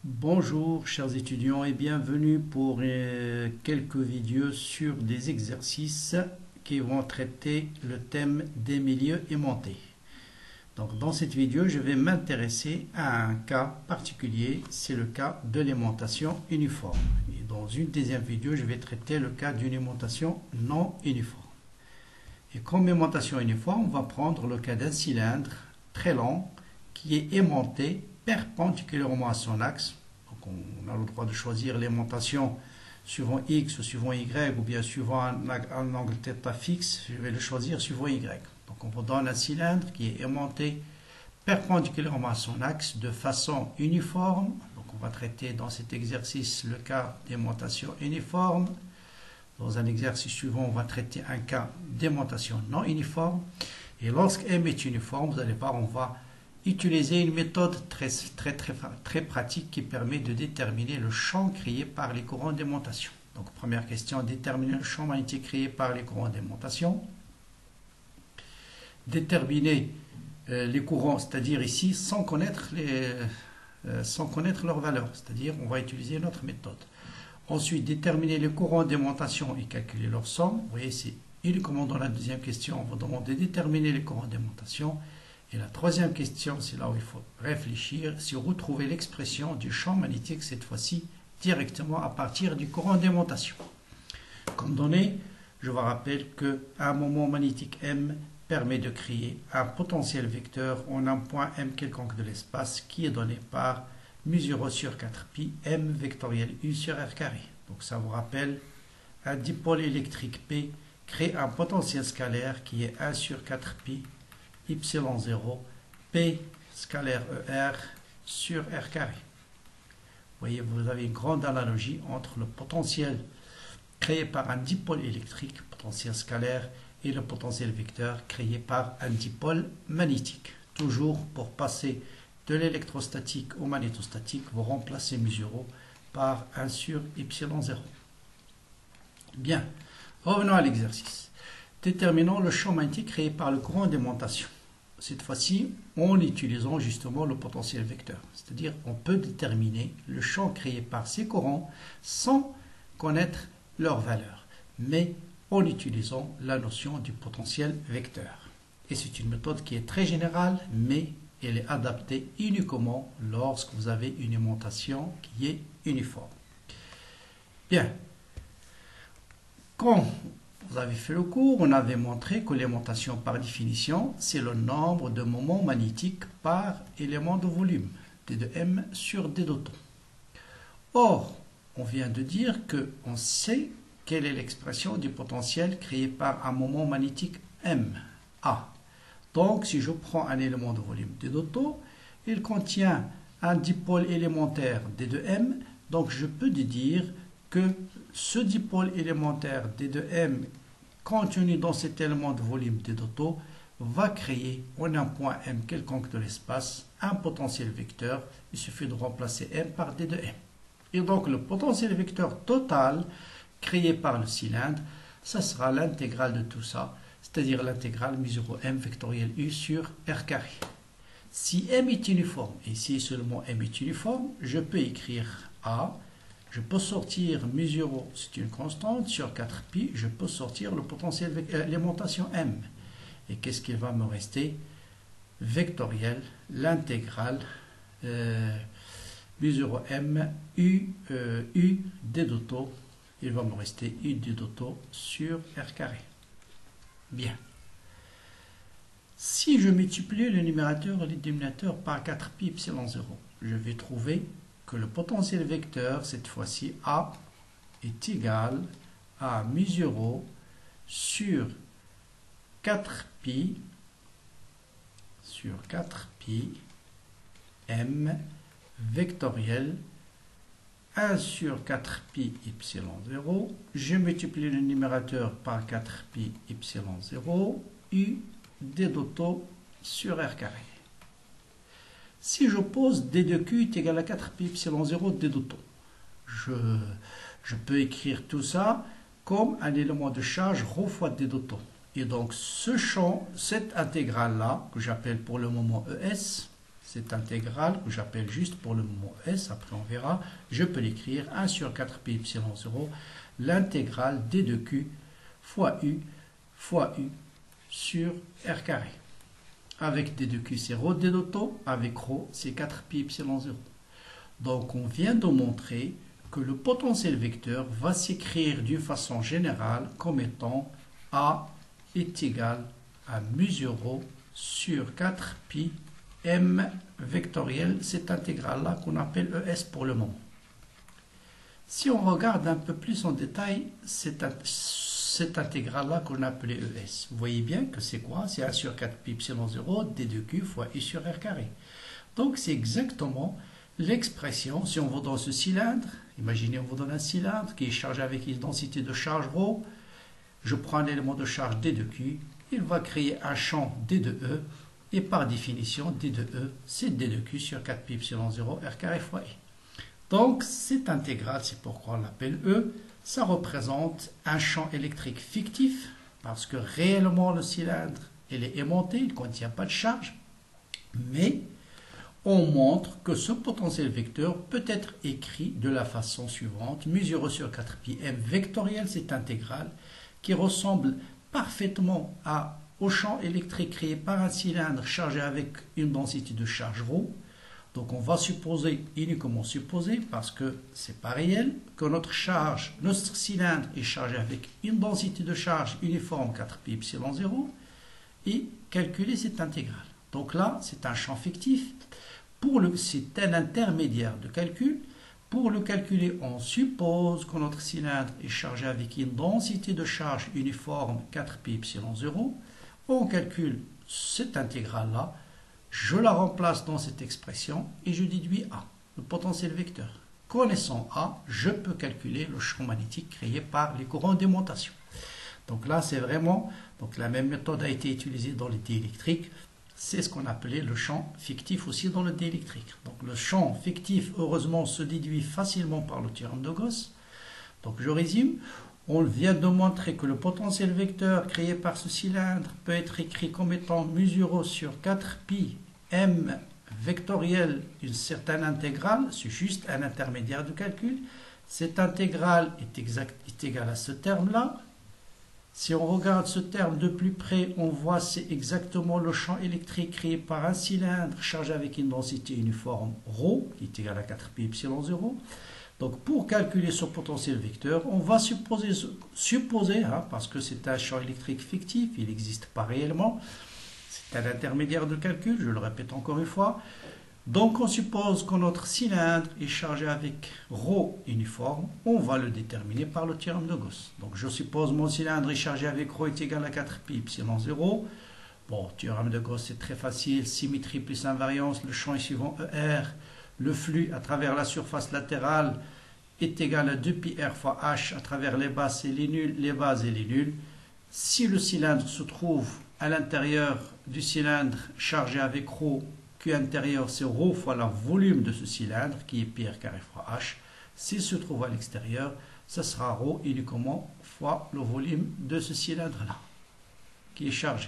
Bonjour chers étudiants et bienvenue pour quelques vidéos sur des exercices qui vont traiter le thème des milieux aimantés. Donc dans cette vidéo, je vais m'intéresser à un cas particulier, c'est le cas de l'aimantation uniforme. Et dans une deuxième vidéo, je vais traiter le cas d'une aimantation non uniforme. Et comme aimantation uniforme, on va prendre le cas d'un cylindre très long qui est aimanté perpendiculairement à son axe. Donc on a le droit de choisir l'aimantation suivant X ou suivant Y ou bien suivant un angle θ fixe. Je vais le choisir suivant Y. Donc on vous donne un cylindre qui est aimanté perpendiculairement à son axe de façon uniforme. Donc on va traiter dans cet exercice le cas d'aimantation uniforme. Dans un exercice suivant, on va traiter un cas d'aimantation non uniforme. Et lorsque M est uniforme, vous allez voir, on va utiliser une méthode très pratique qui permet de déterminer le champ créé par les courants d'aimantation. Donc première question, déterminer le champ magnétique créé par les courants d'aimantation. Déterminer les courants, c'est-à-dire ici sans connaître leur valeur, c'est-à-dire on va utiliser notre méthode. Ensuite, déterminer les courants d'aimantation et calculer leur somme. Vous voyez, c'est uniquement dans la deuxième question, on va demander de déterminer les courants d'aimantation. Et la troisième question, c'est là où il faut réfléchir, c'est retrouver l'expression du champ magnétique, cette fois-ci directement à partir du courant d'aimantation. Comme donné, je vous rappelle qu'un moment magnétique M permet de créer un potentiel vecteur en un point M quelconque de l'espace qui est donné par μ0 sur 4pi M vectoriel U sur R carré. Donc ça vous rappelle, un dipôle électrique P crée un potentiel scalaire qui est 1 sur 4pi y0 P scalaire ER sur R carré. Vous voyez, vous avez une grande analogie entre le potentiel créé par un dipôle électrique, potentiel scalaire, et le potentiel vecteur créé par un dipôle magnétique. Toujours pour passer de l'électrostatique au magnétostatique, vous remplacez μ0 par 1 sur y0. Bien, revenons à l'exercice. Déterminons le champ magnétique créé par le courant d'aimantation. Cette fois-ci, en utilisant justement le potentiel vecteur. C'est-à-dire, on peut déterminer le champ créé par ces courants sans connaître leur valeur, mais en utilisant la notion du potentiel vecteur. Et c'est une méthode qui est très générale, mais elle est adaptée uniquement lorsque vous avez une aimantation qui est uniforme. Bien. Quand vous avez fait le cours, on avait montré que l'aimantation par définition, c'est le nombre de moments magnétiques par élément de volume, D de M sur D d'auto. Or, on vient de dire qu'on sait quelle est l'expression du potentiel créé par un moment magnétique M, A. Donc, si je prends un élément de volume D d'auto, il contient un dipôle élémentaire D de M, donc je peux dire que ce dipôle élémentaire D de M contenu dans cet élément de volume D d'auto va créer en un point M quelconque de l'espace un potentiel vecteur. Il suffit de remplacer M par D de M. Et donc le potentiel vecteur total créé par le cylindre, ça sera l'intégrale de tout ça, c'est-à-dire l'intégrale μ0 M vectoriel U sur R carré. Si M est uniforme, et si seulement M est uniforme, je peux écrire A. Je peux sortir μ0, c'est une constante, sur 4pi, je peux sortir le potentiel l'aimantation M. Et qu'est-ce qu'il va me rester? Vectoriel, l'intégrale μ0m U D d'auto. Il va me rester U D d'auto sur R carré. Bien. Si je multiplie le numérateur et le dénominateur par 4pi epsilon 0, je vais trouver que le potentiel vecteur, cette fois-ci A, est égal à μ0 sur 4pi M vectoriel 1 sur 4pi epsilon 0. Je multiplie le numérateur par 4pi epsilon 0, U D d'auto sur R carré. Si je pose D de Q est égal à 4pi epsilon 0 D d'auto, je peux écrire tout ça comme un élément de charge ρ fois D d'auto. Et donc ce champ, cette intégrale-là, que j'appelle pour le moment ES, cette intégrale que j'appelle juste pour le moment S, après on verra, je peux l'écrire 1 sur 4 pi epsilon 0, l'intégrale d de q fois u sur r carré. Avec d de q c'est ρ d d'auto, avec ρ c'est 4 pi epsilon 0. Donc on vient de montrer que le potentiel vecteur va s'écrire d'une façon générale comme étant A est égal à mu 0 sur 4 pi m vectoriel, cette intégrale-là qu'on appelle ES pour le moment. Si on regarde un peu plus en détail cette intégrale-là qu'on appelait ES, vous voyez bien que c'est quoi? C'est 1 sur 4 pi epsilon 0 d de q fois u sur r carré. Donc c'est exactement l'expression, si on va dans ce cylindre, imaginez on vous donne un cylindre qui est chargé avec une densité de charge ρ, je prends un élément de charge d de q, il va créer un champ d de e, et par définition, d de e, c'est d de q sur 4 pi epsilon 0 r carré fois i. Donc, cette intégrale, c'est pourquoi on l'appelle E, ça représente un champ électrique fictif, parce que réellement le cylindre, il est aimanté, il ne contient pas de charge, mais on montre que ce potentiel vecteur peut être écrit de la façon suivante, mu 0 sur 4 pi m vectoriel, cette intégrale, qui ressemble parfaitement au champ électrique créé par un cylindre chargé avec une densité de charge ρ. Donc on va supposer, uniquement supposer, parce que ce n'est pas réel, que notre cylindre est chargé avec une densité de charge uniforme 4 pi epsilon 0 et calculer cette intégrale. Donc là, c'est un champ fictif. C'est un intermédiaire de calcul. Pour le calculer, on suppose que notre cylindre est chargé avec une densité de charge uniforme 4 pi epsilon 0. On calcule cette intégrale-là, je la remplace dans cette expression et je déduis A, le potentiel vecteur. Connaissant A, je peux calculer le champ magnétique créé par les courants d'aimantation. Donc là, c'est vraiment, donc la même méthode a été utilisée dans les diélectriques. C'est ce qu'on appelait le champ fictif aussi dans le diélectrique. Donc le champ fictif, heureusement, se déduit facilement par le théorème de Gauss. Donc je résume. On vient de montrer que le potentiel vecteur créé par ce cylindre peut être écrit comme étant mu 0 sur 4 pi m vectoriel d'une certaine intégrale, c'est juste un intermédiaire de calcul. Cette intégrale est égale à ce terme-là. Si on regarde ce terme de plus près, on voit c'est exactement le champ électrique créé par un cylindre chargé avec une densité uniforme ρ, qui est égale à 4 pi epsilon 0. Donc pour calculer ce potentiel vecteur, on va supposer parce que c'est un champ électrique fictif, il n'existe pas réellement, c'est un intermédiaire de calcul, je le répète encore une fois. Donc on suppose que notre cylindre est chargé avec ρ uniforme, on va le déterminer par le théorème de Gauss. Donc je suppose mon cylindre est chargé avec ρ est égal à 4 pi epsilon 0. Bon, théorème de Gauss c'est très facile, symétrie plus invariance, le champ est suivant ER. Le flux à travers la surface latérale est égal à 2 pi r fois h à travers les bases et les nuls, les bases et les nuls. Si le cylindre se trouve à l'intérieur du cylindre chargé avec ρ, Q intérieur c'est ρ fois le volume de ce cylindre qui est pi r carré fois h. S'il se trouve à l'extérieur, ce sera ρ uniquement fois le volume de ce cylindre-là qui est chargé.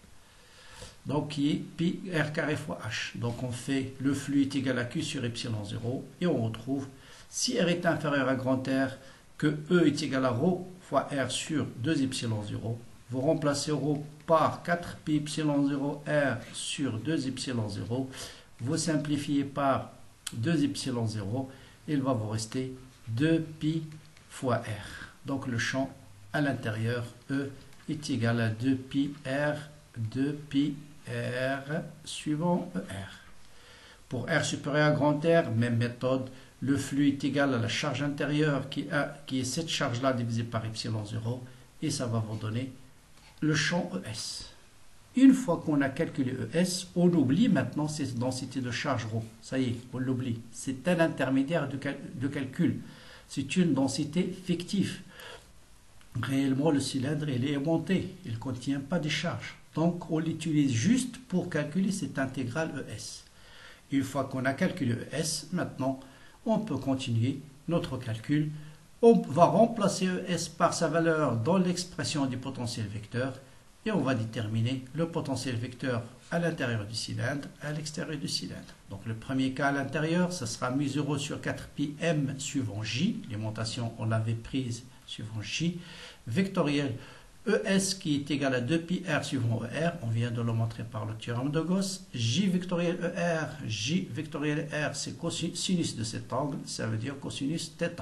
Donc qui est pi r carré fois h. Donc on fait le flux est égal à q sur epsilon 0 et on retrouve si r est inférieur à grand R que E est égal à ρ fois r sur 2 epsilon 0. Vous remplacez ρ par 4 pi epsilon 0 r sur 2 epsilon 0. Vous simplifiez par 2 epsilon 0. Il va vous rester 2 pi fois r. Donc le champ à l'intérieur E est égal à 2 pi r, 2 pi R suivant ER. Pour R supérieur à grand R, même méthode, le flux est égal à la charge intérieure qui est cette charge-là divisée par epsilon 0 et ça va vous donner le champ ES. Une fois qu'on a calculé ES, on oublie maintenant cette densité de charge ρ. Ça y est, on l'oublie. C'est un intermédiaire de calcul. C'est une densité fictive. Réellement, le cylindre il est aimanté. Il ne contient pas de charge. Donc, on l'utilise juste pour calculer cette intégrale ES. Une fois qu'on a calculé ES, maintenant, on peut continuer notre calcul. On va remplacer ES par sa valeur dans l'expression du potentiel vecteur et on va déterminer le potentiel vecteur à l'intérieur du cylindre, à l'extérieur du cylindre. Donc le premier cas à l'intérieur, ça sera mu0 sur 4pi m suivant j. L'aimantation, on l'avait prise suivant j. Vectoriel ES qui est égal à 2pi r suivant ER. On vient de le montrer par le théorème de Gauss. J vectoriel ER, J vectoriel R, c'est cosinus de cet angle. Ça veut dire cosinus θ.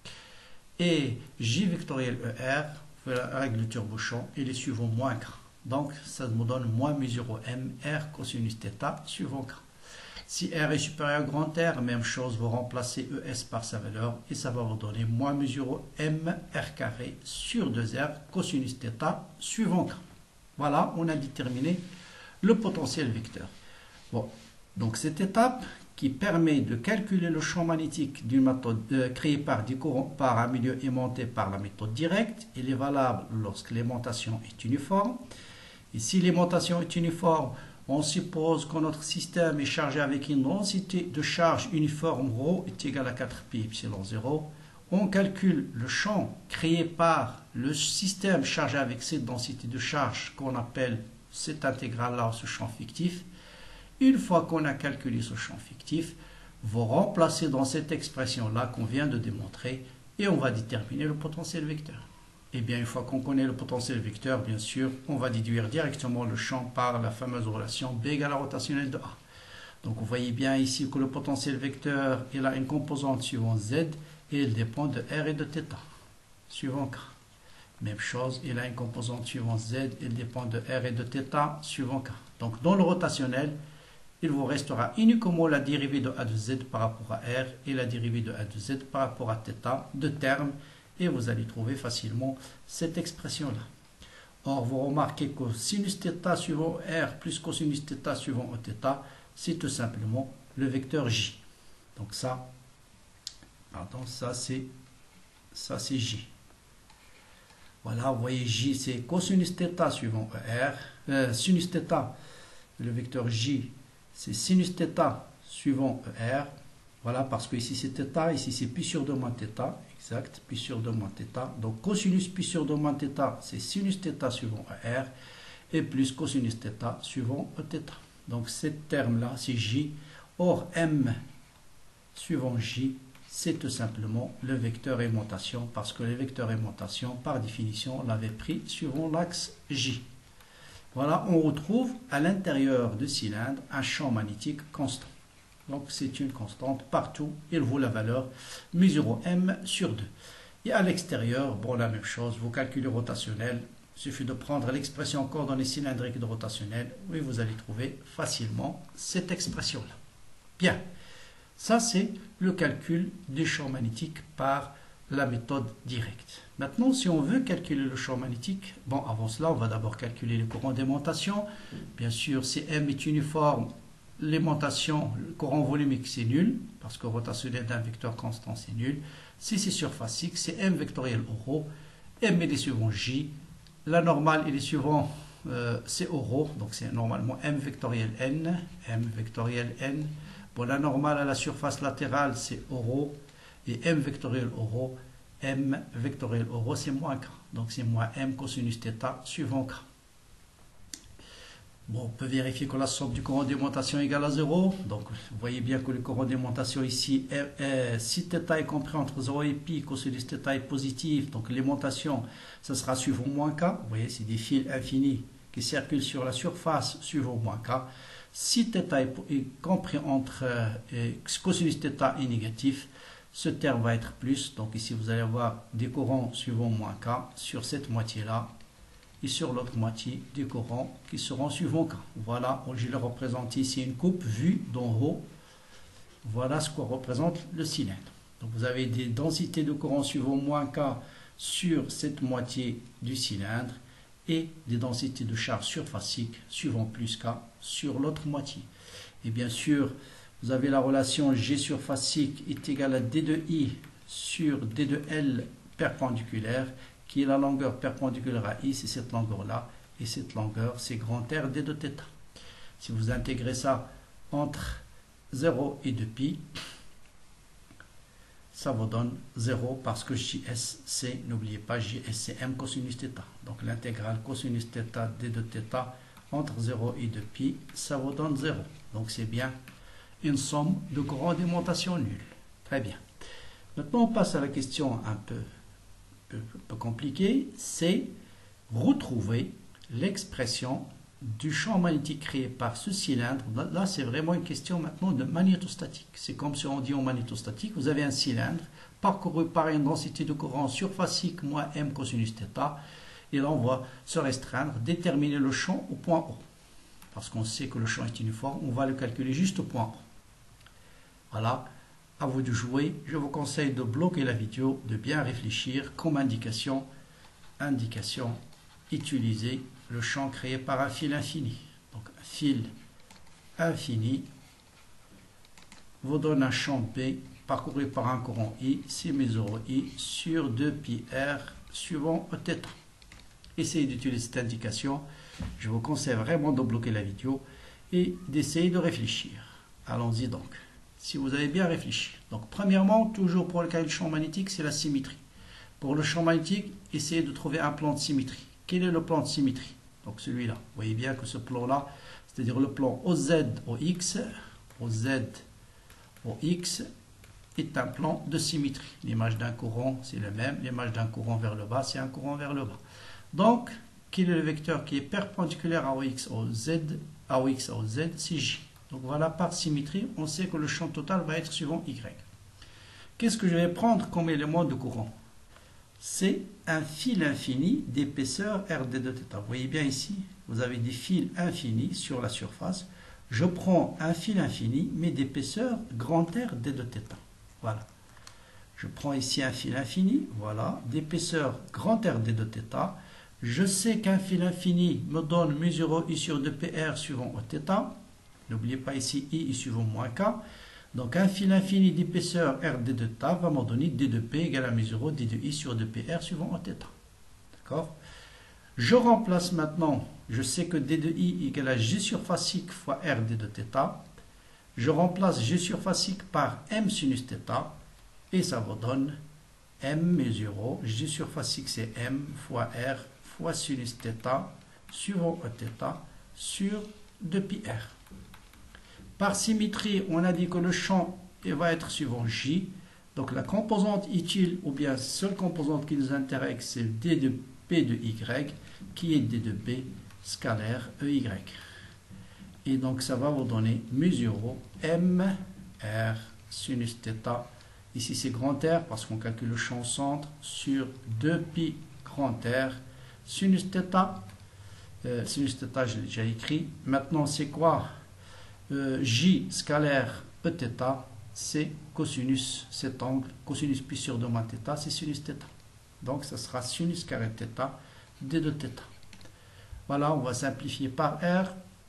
Et J vectoriel ER, avec le turbo-champ, il est suivant moins k. Donc, ça me donne moins mu0 m r cosinus θ suivant k. Si r est supérieur à grand R, même chose, vous remplacez ES par sa valeur et ça va vous donner moins mu0 m r carré sur 2r cosinus θ suivant k. Voilà, on a déterminé le potentiel vecteur. Bon, donc cette étape qui permet de calculer le champ magnétique d'une méthode créée par des courants par un milieu aimanté par la méthode directe, il est valable lorsque l'aimantation est uniforme. Et si l'aimantation est uniforme, on suppose que notre système est chargé avec une densité de charge uniforme ρ est égale à 4pi epsilon 0. On calcule le champ créé par le système chargé avec cette densité de charge qu'on appelle cette intégrale-là, ce champ fictif. Une fois qu'on a calculé ce champ fictif, vous remplacez dans cette expression-là qu'on vient de démontrer et on va déterminer le potentiel vecteur. Et bien, une fois qu'on connaît le potentiel vecteur, bien sûr, on va déduire directement le champ par la fameuse relation B égale à rotationnelle de A. Donc, vous voyez bien ici que le potentiel vecteur, il a une composante suivant Z et il dépend de R et de θ, suivant K. Même chose, il a une composante suivant Z, il dépend de R et de θ, suivant K. Donc, dans le rotationnel, il vous restera uniquement la dérivée de A de Z par rapport à R et la dérivée de A de Z par rapport à θ, de termes, et vous allez trouver facilement cette expression-là. Or, vous remarquez que sinus θ suivant R plus cosinus θ suivant θ, c'est tout simplement le vecteur J. Donc ça, pardon, ça c'est J. Voilà, vous voyez J, c'est cosinus θ suivant ER, sinus θ, le vecteur J, c'est sinus θ suivant ER. Voilà, parce que ici c'est θ, ici c'est pi sur 2 moins θ, exact, pi sur 2 moins θ. Donc cosinus pi sur 2 moins θ, c'est sinus θ suivant ER, et plus cosinus θ suivant θ. Donc ce terme-là, c'est J. Or, M suivant J, c'est tout simplement le vecteur aimantation, parce que le vecteur aimantation, par définition, on l'avait pris suivant l'axe J. Voilà, on retrouve à l'intérieur du cylindre un champ magnétique constant. Donc c'est une constante partout, il vaut la valeur mu0 m sur 2. Et à l'extérieur, bon, la même chose, vous calculez rotationnel, il suffit de prendre l'expression coordonnée cylindrique de rotationnel, et vous allez trouver facilement cette expression-là. Bien, ça c'est le calcul du champ magnétique par la méthode directe. Maintenant, si on veut calculer le champ magnétique, bon, avant cela, on va d'abord calculer le courant d'aimantation. Bien sûr, si M est uniforme, l'aimantation, le courant volumique, c'est nul, parce que rotationnel d'un vecteur constant, c'est nul. Si c'est surface X, c'est M vectoriel ρ. M il est suivant J. La normale, il est suivant, c'est ρ, donc c'est normalement M vectoriel N. M vectoriel N. Bon, la normale à la surface latérale, c'est ρ. Et M vectoriel ρ, M vectoriel ρ, c'est moins K. Donc c'est moins M cosinus θ suivant K. Bon, on peut vérifier que la somme du courant d'aimantation est égale à 0. Donc, vous voyez bien que le courant d'aimantation ici, si θ est compris entre 0 et pi, cosinus θ est positif, donc l'aimantation, ça sera suivant moins k. Vous voyez, c'est des fils infinis qui circulent sur la surface suivant moins k. Si θ est compris entre cosinus θ est négatif, ce terme va être plus. Donc ici, vous allez avoir des courants suivant moins k sur cette moitié-là. Et sur l'autre moitié des courants qui seront suivants K. Voilà, je le représente ici une coupe vue d'en haut. Voilà ce que représente le cylindre. Donc vous avez des densités de courant suivant moins K sur cette moitié du cylindre et des densités de charge surfacique suivant plus K sur l'autre moitié. Et bien sûr, vous avez la relation G surfacique est égale à D de I sur D de L perpendiculaire, qui est la longueur perpendiculaire à I, c'est cette longueur-là, et cette longueur, c'est grand R d de θ. Si vous intégrez ça entre 0 et 2pi, ça vous donne 0 parce que JS, c'est, n'oubliez pas, JS, c'est M cosinus θ. Donc l'intégrale cosinus θ d de θ entre 0 et 2π, ça vous donne 0. Donc c'est bien une somme de courant d'aimantation nulle. Très bien. Maintenant, on passe à la question un peu compliquée, c'est retrouver l'expression du champ magnétique créé par ce cylindre. Là, c'est vraiment une question maintenant de magnétostatique. C'est comme si on dit en magnétostatique, vous avez un cylindre parcouru par une densité de courant surfacique moins m cosinus θ, et là, on va se restreindre, déterminer le champ au point O. Parce qu'on sait que le champ est uniforme, on va le calculer juste au point O. Voilà, à vous de jouer. Je vous conseille de bloquer la vidéo, de bien réfléchir. Comme indication, utiliser le champ créé par un fil infini. Donc, un fil infini vous donne un champ B parcouru par un courant I, c'est mes0 I, sur 2πr suivant θ. Essayez d'utiliser cette indication. Je vous conseille vraiment de bloquer la vidéo et d'essayer de réfléchir. Allons-y donc. Si vous avez bien réfléchi. Donc, premièrement, toujours pour le cas du champ magnétique, c'est la symétrie. Pour le champ magnétique, essayez de trouver un plan de symétrie. Quel est le plan de symétrie? Donc, celui-là. Vous voyez bien que ce plan-là, c'est-à-dire le plan OZ au X, est un plan de symétrie. L'image d'un courant, c'est le même. L'image d'un courant vers le bas, c'est un courant vers le bas. Donc, quel est le vecteur qui est perpendiculaire à OX, au Z, c'est J. Donc voilà, par symétrie, on sait que le champ total va être suivant Y. Qu'est-ce que je vais prendre comme élément de courant? C'est un fil infini d'épaisseur RD de θ. Vous voyez bien ici, vous avez des fils infinis sur la surface. Je prends un fil infini, mais d'épaisseur grand R d de θ. Voilà. Je prends ici un fil infini, voilà, d'épaisseur grand R d de θ. Je sais qu'un fil infini me donne mu0 I sur 2πr suivant θ. N'oubliez pas ici I est suivant moins K. Donc un fil infini d'épaisseur RD de θ va me donner D de P égale à mu0 D de I sur 2πr suivant θ. D'accord? Je remplace maintenant, je sais que D de I égale à G surfacique fois RD de θ. Je remplace G surfacique par M sinus θ. Et ça vous donne M mu0, G surfacique c'est M fois R fois sinus θ suivant θ sur 2πr. Par symétrie, on a dit que le champ va être suivant J. Donc la composante utile, ou bien seule composante qui nous intéresse, c'est D de P de Y, qui est D de B scalaire EY. Et donc ça va vous donner mu0 M R sinus θ. Ici c'est grand R parce qu'on calcule le champ au centre sur 2π grand R sinus θ. Sinus θ, je l'ai déjà écrit. Maintenant c'est quoi? J scalaire Eθ, c'est cosinus cet angle, cosinus pi sur 2 moins θ, c'est sinus θ. Donc ça sera sinus carré θ d de θ. Voilà, on va simplifier par R,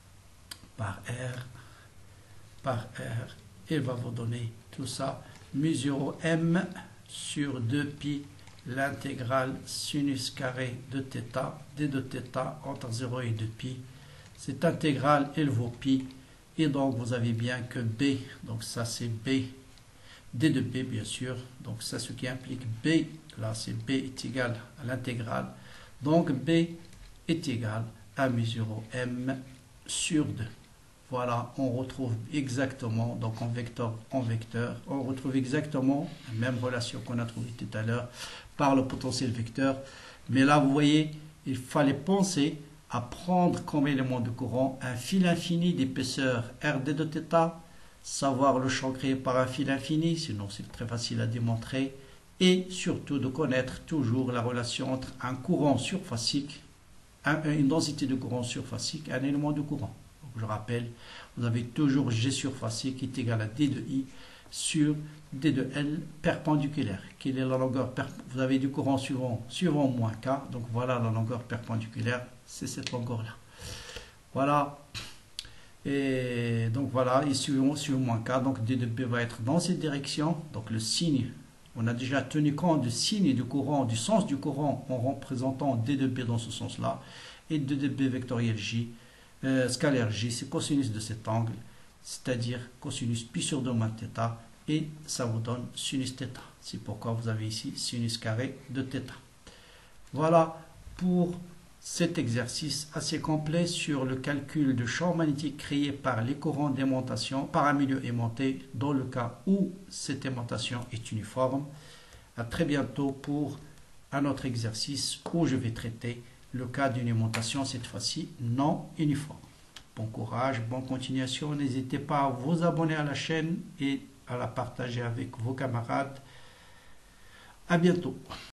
et va vous donner tout ça, mu0 M sur 2π, l'intégrale sinus carré de θ, d de θ entre 0 et 2π. Cette intégrale, elle vaut pi. Et donc, vous avez bien que B, donc ça c'est B, D de B bien sûr, donc ça ce qui implique B, là c'est B est égal à l'intégrale, donc B est égal à mu0 M sur 2. Voilà, on retrouve exactement, donc en vecteur, on retrouve exactement la même relation qu'on a trouvée tout à l'heure par le potentiel vecteur. Mais là, vous voyez, il fallait penser à prendre comme élément de courant un fil infini d'épaisseur RD de θ, savoir le champ créé par un fil infini, sinon c'est très facile à démontrer, et surtout de connaître toujours la relation entre un courant surfacique, une densité de courant surfacique et un élément de courant. Donc, je rappelle, vous avez toujours G surfacique qui est égal à D de I sur D de L perpendiculaire. Quelle est la longueur? Vous avez du courant suivant moins K, donc voilà la longueur perpendiculaire. C'est cette longueur-là. Voilà. Et donc voilà, et suivant moins K, donc D de B va être dans cette direction. Donc le signe, on a déjà tenu compte du signe du courant, du sens du courant en représentant D de B dans ce sens-là. Et D de B vectoriel J, scalaire J, c'est cosinus de cet angle, c'est-à-dire cosinus pi sur 2 moins θ. Et ça vous donne sinus θ. C'est pourquoi vous avez ici sinus carré de θ. Voilà pour cet exercice assez complet sur le calcul de champ magnétique créé par les courants d'aimantation par un milieu aimanté dans le cas où cette aimantation est uniforme. À très bientôt pour un autre exercice où je vais traiter le cas d'une aimantation cette fois-ci non uniforme. Bon courage, bonne continuation. N'hésitez pas à vous abonner à la chaîne et à la partager avec vos camarades. À bientôt.